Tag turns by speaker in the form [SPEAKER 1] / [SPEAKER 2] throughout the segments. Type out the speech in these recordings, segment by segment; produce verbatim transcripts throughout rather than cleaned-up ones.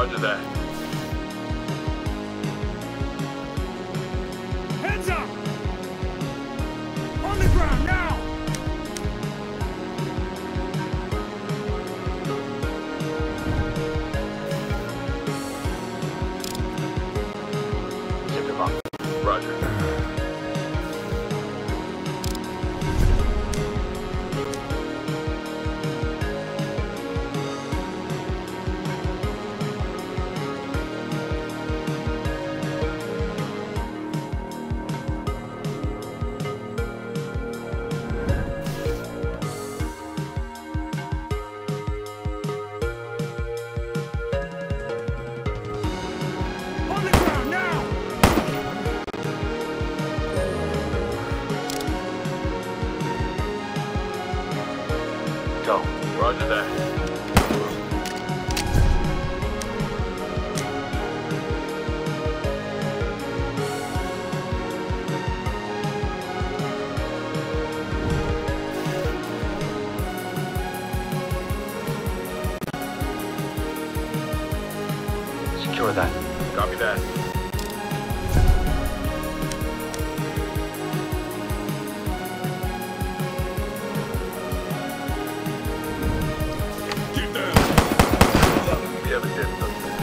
[SPEAKER 1] Roger that.
[SPEAKER 2] Heads up! On the ground now!
[SPEAKER 1] Zip him up. Roger. Go. Roger that. Secure that. Copy that. We have a dead suspect.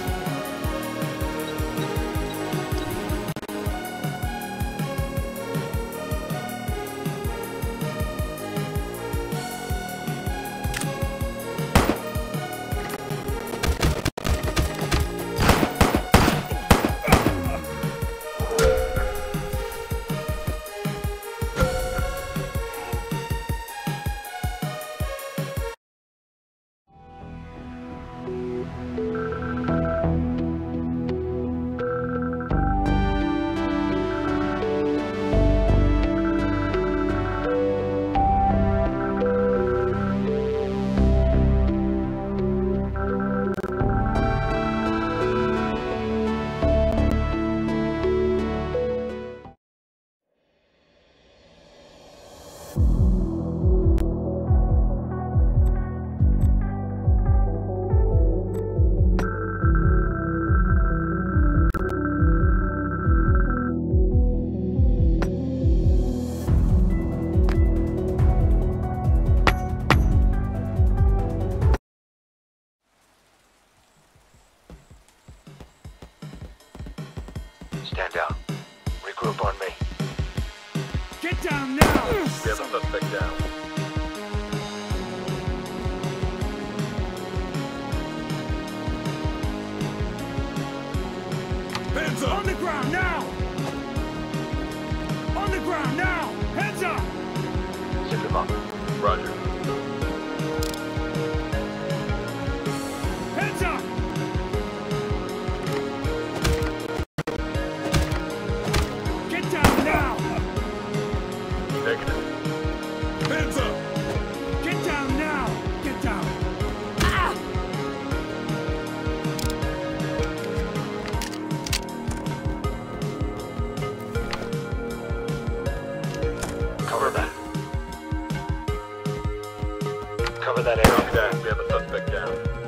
[SPEAKER 1] Stand down. Regroup on me.
[SPEAKER 2] Get down now!
[SPEAKER 1] We have a suspect down.
[SPEAKER 2] Hands up! On the ground now! On the ground now! Hands up!
[SPEAKER 1] Zip him up. Roger.
[SPEAKER 2] Hands up! Get down now!
[SPEAKER 1] Negative.
[SPEAKER 2] Hands up! Get down now! Get down! Ah!
[SPEAKER 1] Cover that. Cover that area. Copy that. We have a suspect down.